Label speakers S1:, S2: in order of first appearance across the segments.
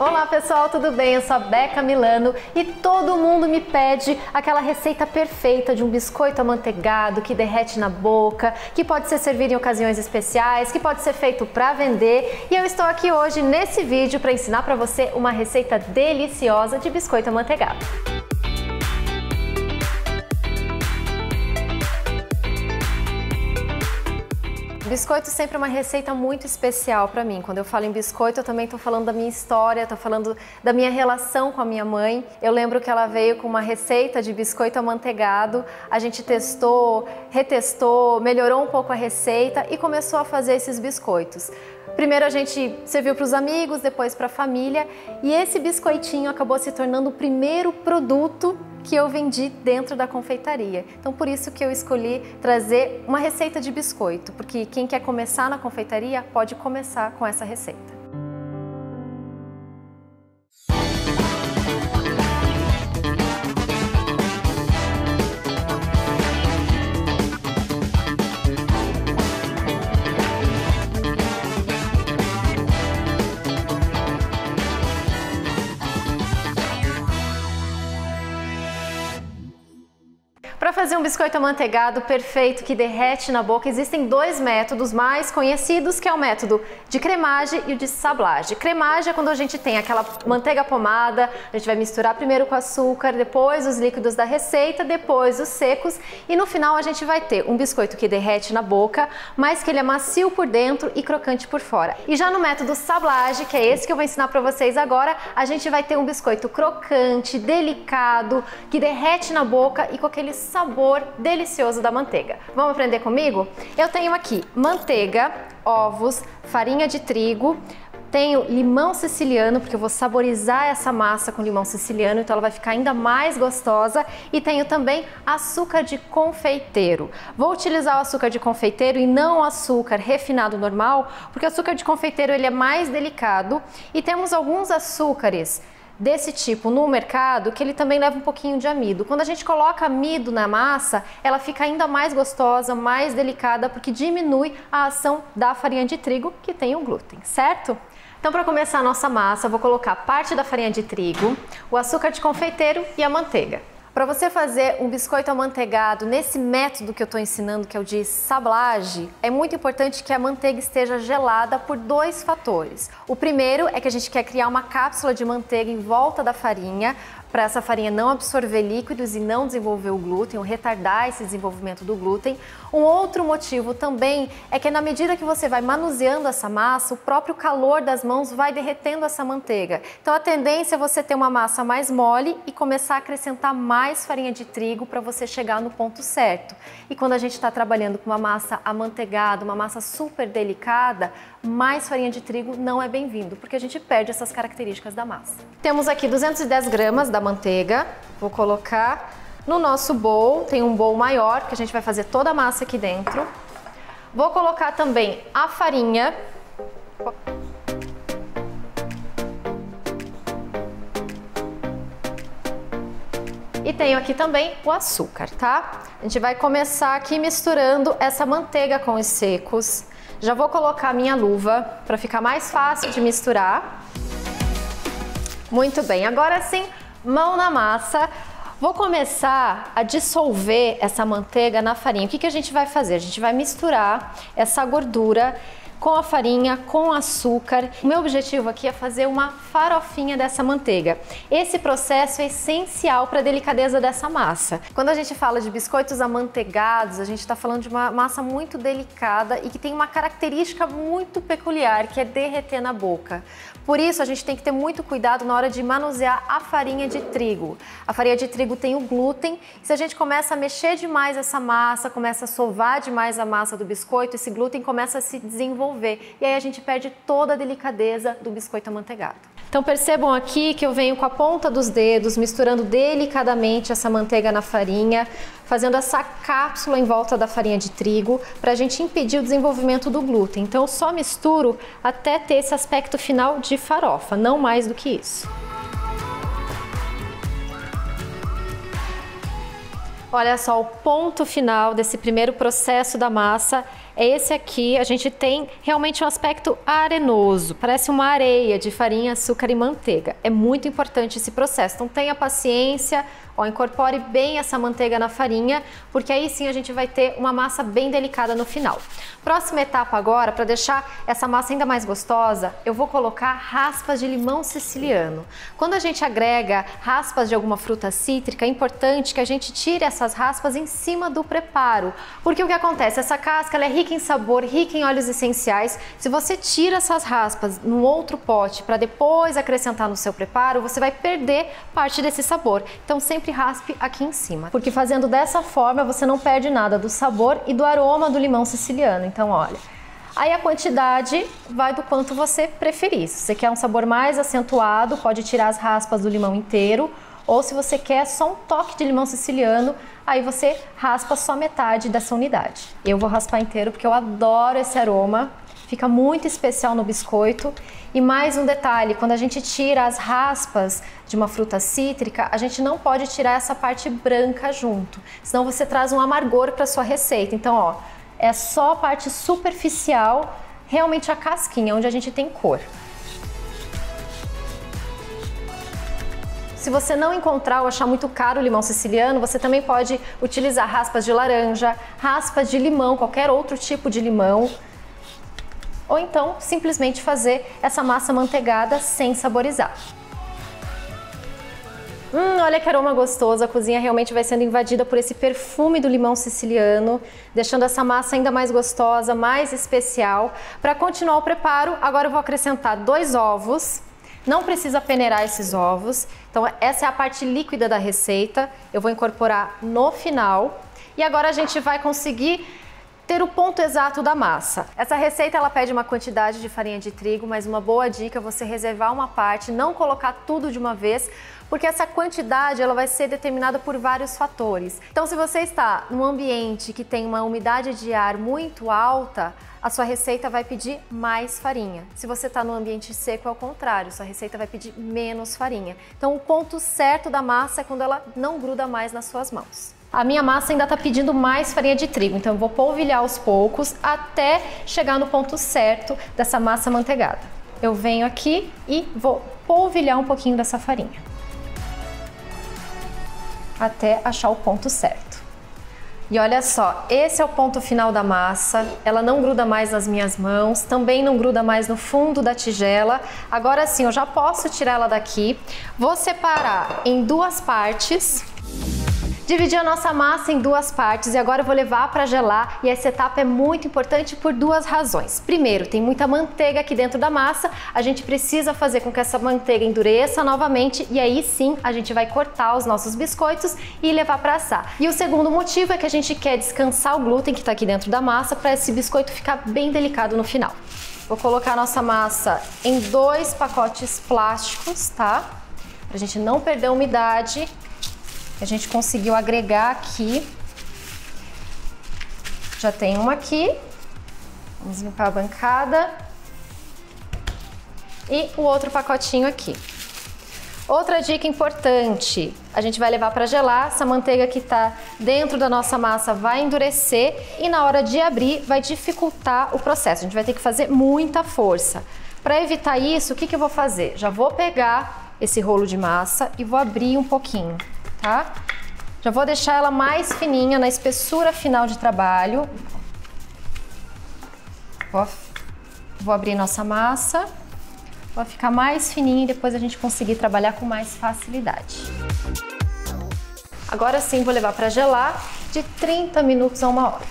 S1: Olá pessoal, tudo bem? Eu sou a Beca Milano e todo mundo me pede aquela receita perfeita de um biscoito amanteigado que derrete na boca, que pode ser servido em ocasiões especiais, que pode ser feito para vender. E eu estou aqui hoje nesse vídeo para ensinar para você uma receita deliciosa de biscoito amanteigado. Biscoito sempre é uma receita muito especial para mim. Quando eu falo em biscoito, eu também estou falando da minha história, estou falando da minha relação com a minha mãe. Eu lembro que ela veio com uma receita de biscoito amanteigado, a gente testou, retestou, melhorou um pouco a receita e começou a fazer esses biscoitos. Primeiro a gente serviu para os amigos, depois para a família, e esse biscoitinho acabou se tornando o primeiro produto que eu vendi dentro da confeitaria. Então por isso que eu escolhi trazer uma receita de biscoito, porque quem quer começar na confeitaria pode começar com essa receita. Para fazer um biscoito amanteigado perfeito que derrete na boca, existem dois métodos mais conhecidos, que é o método de cremagem e o de sablagem. Cremagem é quando a gente tem aquela manteiga pomada, a gente vai misturar primeiro com açúcar, depois os líquidos da receita, depois os secos e no final a gente vai ter um biscoito que derrete na boca, mas que ele é macio por dentro e crocante por fora. E já no método sablagem, que é esse que eu vou ensinar para vocês agora, a gente vai ter um biscoito crocante, delicado, que derrete na boca e com aquele sabor delicioso da manteiga. Vamos aprender comigo? Eu tenho aqui manteiga, ovos, farinha de trigo, tenho limão siciliano, porque eu vou saborizar essa massa com limão siciliano, então ela vai ficar ainda mais gostosa, e tenho também açúcar de confeiteiro. Vou utilizar o açúcar de confeiteiro e não o açúcar refinado normal, porque o açúcar de confeiteiro ele é mais delicado, e temos alguns açúcares desse tipo no mercado que ele também leva um pouquinho de amido. Quando a gente coloca amido na massa, ela fica ainda mais gostosa, mais delicada, porque diminui a ação da farinha de trigo que tem o glúten, certo? Então, para começar a nossa massa, eu vou colocar parte da farinha de trigo, o açúcar de confeiteiro e a manteiga. Para você fazer um biscoito amanteigado nesse método que eu estou ensinando, que é o de sablagem, é muito importante que a manteiga esteja gelada por dois fatores. O primeiro é que a gente quer criar uma cápsula de manteiga em volta da farinha, para essa farinha não absorver líquidos e não desenvolver o glúten, ou retardar esse desenvolvimento do glúten. Um outro motivo também é que na medida que você vai manuseando essa massa, o próprio calor das mãos vai derretendo essa manteiga. Então a tendência é você ter uma massa mais mole e começar a acrescentar mais farinha de trigo para você chegar no ponto certo. E quando a gente está trabalhando com uma massa amanteigada, uma massa super delicada, mais farinha de trigo não é bem-vindo, porque a gente perde essas características da massa. Temos aqui 210 gramas da manteiga, vou colocar no nosso bowl, tem um bowl maior, que a gente vai fazer toda a massa aqui dentro. Vou colocar também a farinha. E tenho aqui também o açúcar, tá? A gente vai começar aqui misturando essa manteiga com os secos. Já vou colocar a minha luva para ficar mais fácil de misturar. Muito bem, agora sim, mão na massa. Vou começar a dissolver essa manteiga na farinha. O que a gente vai fazer? A gente vai misturar essa gordura com a farinha, com açúcar. O meu objetivo aqui é fazer uma farofinha dessa manteiga. Esse processo é essencial para a delicadeza dessa massa. Quando a gente fala de biscoitos amanteigados, a gente está falando de uma massa muito delicada e que tem uma característica muito peculiar, que é derreter na boca. Por isso, a gente tem que ter muito cuidado na hora de manusear a farinha de trigo. A farinha de trigo tem o glúten, e se a gente começa a mexer demais essa massa, começa a sovar demais a massa do biscoito, esse glúten começa a se desenvolver, e aí a gente perde toda a delicadeza do biscoito amanteigado. Então percebam aqui que eu venho com a ponta dos dedos, misturando delicadamente essa manteiga na farinha, fazendo essa cápsula em volta da farinha de trigo, para a gente impedir o desenvolvimento do glúten. Então eu só misturo até ter esse aspecto final de farofa, não mais do que isso. Olha só, o ponto final desse primeiro processo da massa é esse aqui. A gente tem realmente um aspecto arenoso, parece uma areia de farinha, açúcar e manteiga. É muito importante esse processo, então tenha paciência, ó, incorpore bem essa manteiga na farinha, porque aí sim a gente vai ter uma massa bem delicada no final. Próxima etapa agora, para deixar essa massa ainda mais gostosa, eu vou colocar raspas de limão siciliano. Quando a gente agrega raspas de alguma fruta cítrica, é importante que a gente tire essas raspas em cima do preparo, porque o que acontece? Essa casca ela é rica em sabor, rica em óleos essenciais. Se você tira essas raspas num outro pote para depois acrescentar no seu preparo, você vai perder parte desse sabor. Então sempre raspe aqui em cima, porque fazendo dessa forma você não perde nada do sabor e do aroma do limão siciliano. Então olha, aí a quantidade vai do quanto você preferir. Se você quer um sabor mais acentuado, pode tirar as raspas do limão inteiro, ou se você quer só um toque de limão siciliano, aí você raspa só metade dessa unidade. Eu vou raspar inteiro porque eu adoro esse aroma, fica muito especial no biscoito. E mais um detalhe, quando a gente tira as raspas de uma fruta cítrica, a gente não pode tirar essa parte branca junto, senão você traz um amargor para sua receita. Então, ó, é só a parte superficial, realmente a casquinha, onde a gente tem cor. Se você não encontrar ou achar muito caro o limão siciliano, você também pode utilizar raspas de laranja, raspas de limão, qualquer outro tipo de limão. Ou então, simplesmente fazer essa massa manteigada sem saborizar. Olha que aroma gostoso, a cozinha realmente vai sendo invadida por esse perfume do limão siciliano, deixando essa massa ainda mais gostosa, mais especial. Para continuar o preparo, agora eu vou acrescentar 2 ovos. Não precisa peneirar esses ovos, então essa é a parte líquida da receita, eu vou incorporar no final. E agora a gente vai conseguir ter o ponto exato da massa. Essa receita ela pede uma quantidade de farinha de trigo, mas uma boa dica é você reservar uma parte, não colocar tudo de uma vez, porque essa quantidade ela vai ser determinada por vários fatores. Então se você está num ambiente que tem uma umidade de ar muito alta, a sua receita vai pedir mais farinha. Se você está no ambiente seco, é o contrário, sua receita vai pedir menos farinha. Então o ponto certo da massa é quando ela não gruda mais nas suas mãos. A minha massa ainda está pedindo mais farinha de trigo, então eu vou polvilhar aos poucos até chegar no ponto certo dessa massa manteigada. Eu venho aqui e vou polvilhar um pouquinho dessa farinha, até achar o ponto certo. E olha só, esse é o ponto final da massa, ela não gruda mais nas minhas mãos, também não gruda mais no fundo da tigela. Agora sim, eu já posso tirar ela daqui, vou separar em 2 partes, dividir a nossa massa em 2 partes e agora eu vou levar para gelar. E essa etapa é muito importante por 2 razões. Primeiro, tem muita manteiga aqui dentro da massa, a gente precisa fazer com que essa manteiga endureça novamente e aí sim a gente vai cortar os nossos biscoitos e levar para assar. E o segundo motivo é que a gente quer descansar o glúten que está aqui dentro da massa para esse biscoito ficar bem delicado no final. Vou colocar a nossa massa em 2 pacotes plásticos, tá? Pra gente não perder a umidade. A gente conseguiu agregar aqui, já tem uma aqui, vamos limpar a bancada e o outro pacotinho aqui. Outra dica importante, a gente vai levar para gelar, essa manteiga que está dentro da nossa massa vai endurecer e na hora de abrir vai dificultar o processo, a gente vai ter que fazer muita força. Para evitar isso, o que eu vou fazer? Já vou pegar esse rolo de massa e vou abrir um pouquinho. Tá? Já vou deixar ela mais fininha na espessura final de trabalho. Vou abrir nossa massa, vai ficar mais fininha e depois a gente conseguir trabalhar com mais facilidade. Agora sim vou levar para gelar de 30 minutos a 1 hora.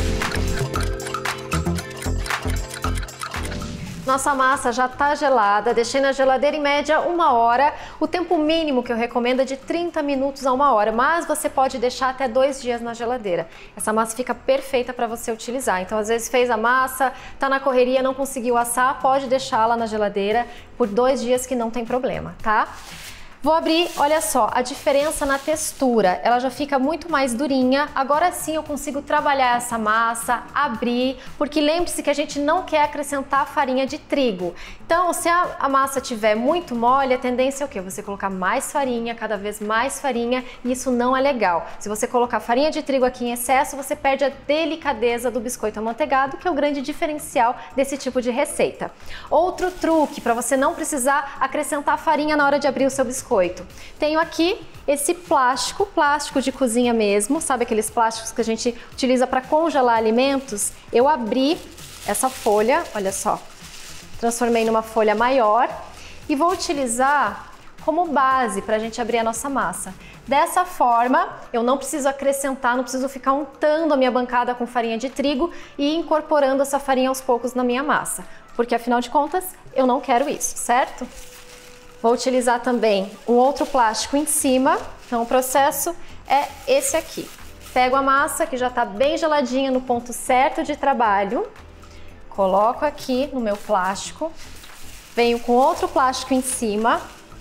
S1: Nossa massa já está gelada, deixei na geladeira em média 1 hora. O tempo mínimo que eu recomendo é de 30 minutos a 1 hora, mas você pode deixar até 2 dias na geladeira. Essa massa fica perfeita para você utilizar. Então, às vezes fez a massa, tá na correria, não conseguiu assar, pode deixá-la na geladeira por 2 dias que não tem problema, tá? Vou abrir, olha só, a diferença na textura, ela já fica muito mais durinha. Agora sim eu consigo trabalhar essa massa, abrir, porque lembre-se que a gente não quer acrescentar farinha de trigo. Então, se a massa tiver muito mole, a tendência é o quê? Você colocar mais farinha, cada vez mais farinha, e isso não é legal. Se você colocar farinha de trigo aqui em excesso, você perde a delicadeza do biscoito amanteigado, que é o grande diferencial desse tipo de receita. Outro truque para você não precisar acrescentar farinha na hora de abrir o seu biscoito. Tenho aqui esse plástico de cozinha mesmo, sabe aqueles plásticos que a gente utiliza para congelar alimentos? Eu abri essa folha, olha só, transformei numa folha maior e vou utilizar como base para a gente abrir a nossa massa. Dessa forma, eu não preciso acrescentar, não preciso ficar untando a minha bancada com farinha de trigo e incorporando essa farinha aos poucos na minha massa, porque afinal de contas, eu não quero isso, certo? Vou utilizar também um outro plástico em cima, então o processo é esse aqui. Pego a massa que já está bem geladinha no ponto certo de trabalho, coloco aqui no meu plástico, venho com outro plástico em cima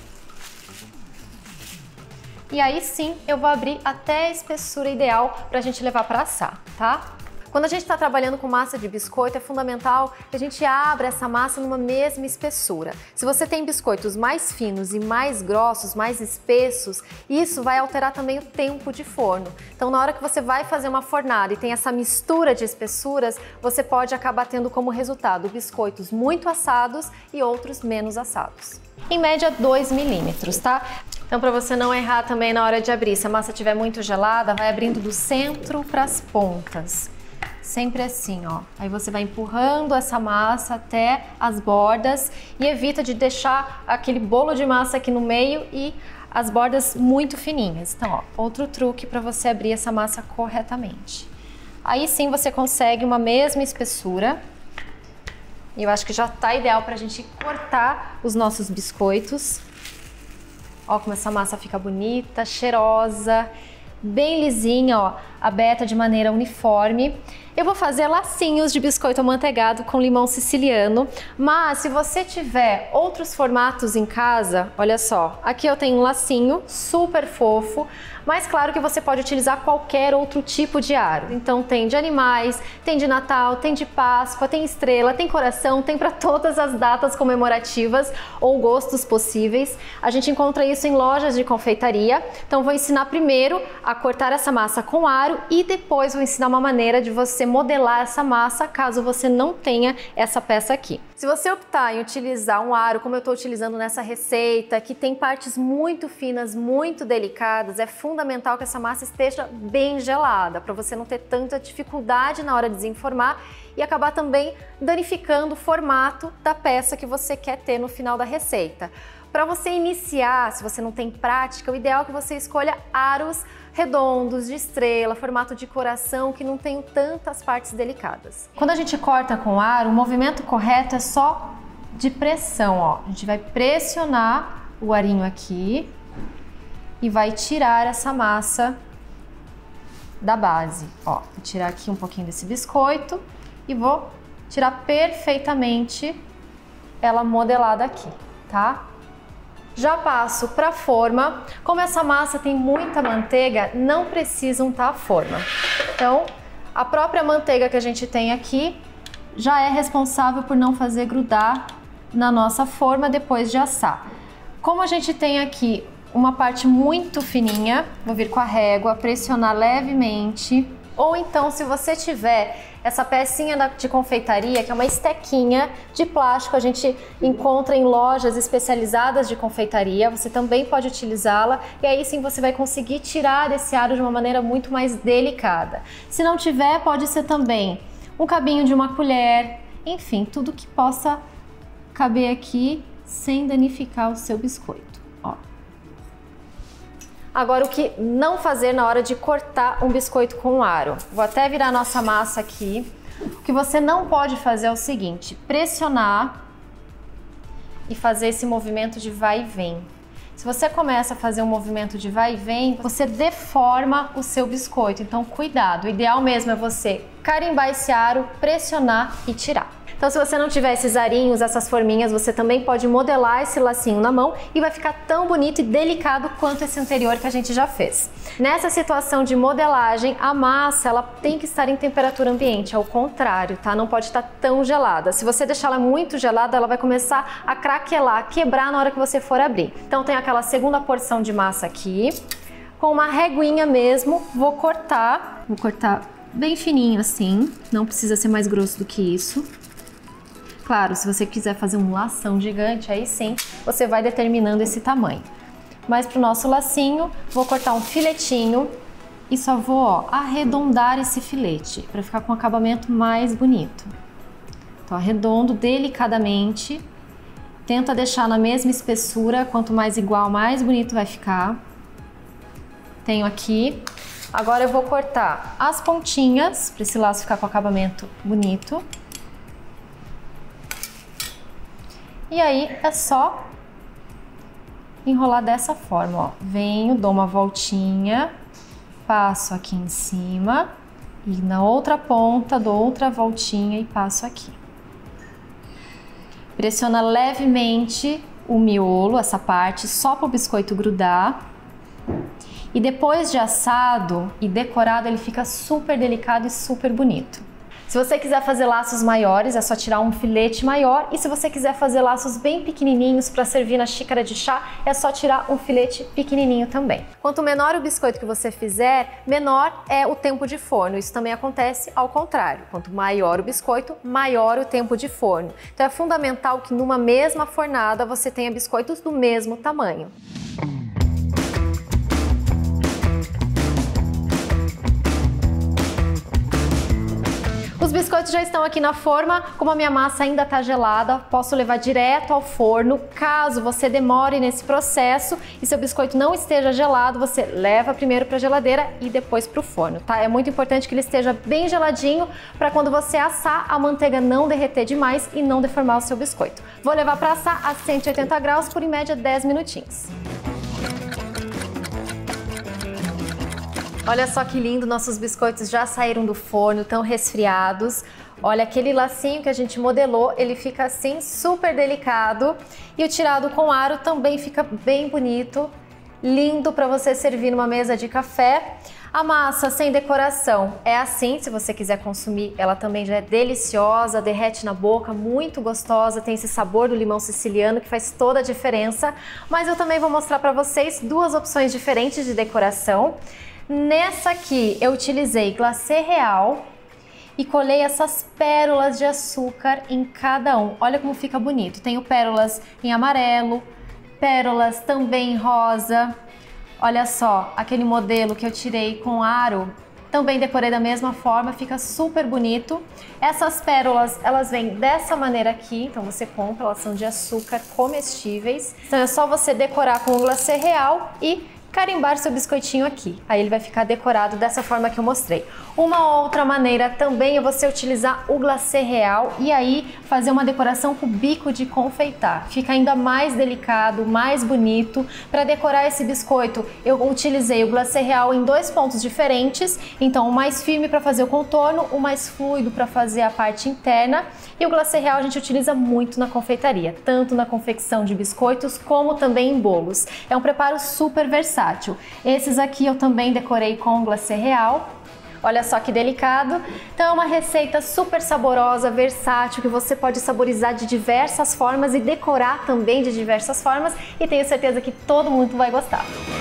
S1: e aí sim eu vou abrir até a espessura ideal para a gente levar para assar, tá? Quando a gente está trabalhando com massa de biscoito, é fundamental que a gente abra essa massa numa mesma espessura. Se você tem biscoitos mais finos e mais grossos, mais espessos, isso vai alterar também o tempo de forno. Então, na hora que você vai fazer uma fornada e tem essa mistura de espessuras, você pode acabar tendo como resultado biscoitos muito assados e outros menos assados. Em média, 2 milímetros, tá? Então, para você não errar também na hora de abrir, se a massa estiver muito gelada, vai abrindo do centro para as pontas. Sempre assim, ó. Aí você vai empurrando essa massa até as bordas e evita de deixar aquele bolo de massa aqui no meio e as bordas muito fininhas. Então, ó, outro truque para você abrir essa massa corretamente. Aí sim você consegue uma mesma espessura. E eu acho que já tá ideal pra gente cortar os nossos biscoitos. Ó como essa massa fica bonita, cheirosa, bem lisinha, ó, aberta de maneira uniforme. Eu vou fazer lacinhos de biscoito amanteigado com limão siciliano, mas se você tiver outros formatos em casa, olha só, aqui eu tenho um lacinho super fofo, mas claro que você pode utilizar qualquer outro tipo de aro. Então tem de animais, tem de Natal, tem de Páscoa, tem estrela, tem coração, tem para todas as datas comemorativas ou gostos possíveis. A gente encontra isso em lojas de confeitaria. Então vou ensinar primeiro a cortar essa massa com aro e depois vou ensinar uma maneira de você modelar essa massa caso você não tenha essa peça aqui. Se você optar em utilizar um aro como eu estou utilizando nessa receita, que tem partes muito finas, muito delicadas, é fundamental que essa massa esteja bem gelada, para você não ter tanta dificuldade na hora de desenformar e acabar também danificando o formato da peça que você quer ter no final da receita. Para você iniciar, se você não tem prática, o ideal é que você escolha aros redondos, de estrela, formato de coração, que não tem tantas partes delicadas. Quando a gente corta com aro, o movimento correto é só de pressão, ó. A gente vai pressionar o arinho aqui e vai tirar essa massa da base, ó. Vou tirar aqui um pouquinho desse biscoito e vou tirar perfeitamente ela modelada aqui, tá? Já passo para a forma. Como essa massa tem muita manteiga, não precisa untar a forma. Então, a própria manteiga que a gente tem aqui já é responsável por não fazer grudar na nossa forma depois de assar. Como a gente tem aqui uma parte muito fininha, vou vir com a régua, pressionar levemente. Ou então, se você tiver essa pecinha de confeitaria, que é uma estequinha de plástico, a gente encontra em lojas especializadas de confeitaria, você também pode utilizá-la e aí sim você vai conseguir tirar desse aro de uma maneira muito mais delicada. Se não tiver, pode ser também um cabinho de uma colher, enfim, tudo que possa caber aqui sem danificar o seu biscoito, ó. Agora, o que não fazer na hora de cortar um biscoito com aro? Vou até virar a nossa massa aqui. O que você não pode fazer é o seguinte: pressionar e fazer esse movimento de vai e vem. Se você começa a fazer um movimento de vai e vem, você deforma o seu biscoito. Então, cuidado. O ideal mesmo é você carimbar esse aro, pressionar e tirar. Então, se você não tiver esses arinhos, essas forminhas, você também pode modelar esse lacinho na mão e vai ficar tão bonito e delicado quanto esse anterior que a gente já fez. Nessa situação de modelagem, a massa ela tem que estar em temperatura ambiente, ao contrário, tá? Não pode estar tão gelada. Se você deixar ela muito gelada, ela vai começar a craquelar, quebrar na hora que você for abrir. Então tem aquela segunda porção de massa aqui. Com uma reguinha mesmo, vou cortar bem fininho assim, não precisa ser mais grosso do que isso. Claro, se você quiser fazer um lação gigante, aí sim, você vai determinando esse tamanho. Mas para o nosso lacinho, vou cortar um filetinho e só vou, ó, arredondar esse filete para ficar com um acabamento mais bonito. Então, arredondo delicadamente, tenta deixar na mesma espessura, quanto mais igual, mais bonito vai ficar. Tenho aqui. Agora eu vou cortar as pontinhas para esse laço ficar com acabamento bonito. E aí é só enrolar dessa forma, ó. Venho, dou uma voltinha, passo aqui em cima e na outra ponta dou outra voltinha e passo aqui. Pressiona levemente o miolo, essa parte, só para o biscoito grudar. E depois de assado e decorado, ele fica super delicado e super bonito. Se você quiser fazer laços maiores, é só tirar um filete maior. E se você quiser fazer laços bem pequenininhos para servir na xícara de chá, é só tirar um filete pequenininho também. Quanto menor o biscoito que você fizer, menor é o tempo de forno. Isso também acontece ao contrário. Quanto maior o biscoito, maior o tempo de forno. Então é fundamental que numa mesma fornada você tenha biscoitos do mesmo tamanho. Os biscoitos já estão aqui na forma, como a minha massa ainda está gelada, posso levar direto ao forno. Caso você demore nesse processo e seu biscoito não esteja gelado, você leva primeiro para a geladeira e depois para o forno, tá? É muito importante que ele esteja bem geladinho para quando você assar, a manteiga não derreter demais e não deformar o seu biscoito. Vou levar para assar a 180 graus por em média 10 minutinhos. Olha só que lindo, nossos biscoitos já saíram do forno, estão resfriados. Olha, aquele lacinho que a gente modelou, ele fica assim super delicado. E o tirado com aro também fica bem bonito, lindo para você servir numa mesa de café. A massa sem decoração é assim, se você quiser consumir, ela também já é deliciosa, derrete na boca, muito gostosa, tem esse sabor do limão siciliano que faz toda a diferença. Mas eu também vou mostrar para vocês duas opções diferentes de decoração. Nessa aqui eu utilizei glacê real e colei essas pérolas de açúcar em cada um. Olha como fica bonito. Tenho pérolas em amarelo, pérolas também em rosa. Olha só, aquele modelo que eu tirei com aro, também decorei da mesma forma, fica super bonito. Essas pérolas, elas vêm dessa maneira aqui, então você compra, elas são de açúcar comestíveis. Então é só você decorar com o glacê real e carimbar seu biscoitinho aqui, aí ele vai ficar decorado dessa forma que eu mostrei. Uma outra maneira também é você utilizar o glacê real e aí fazer uma decoração com bico de confeitar. Fica ainda mais delicado, mais bonito. Para decorar esse biscoito, eu utilizei o glacê real em dois pontos diferentes, então o mais firme para fazer o contorno, o mais fluido para fazer a parte interna. E o glacê real a gente utiliza muito na confeitaria, tanto na confecção de biscoitos como também em bolos. É um preparo super versátil. Esses aqui eu também decorei com glacê real. Olha só que delicado. Então é uma receita super saborosa, versátil, que você pode saborizar de diversas formas e decorar também de diversas formas. E tenho certeza que todo mundo vai gostar.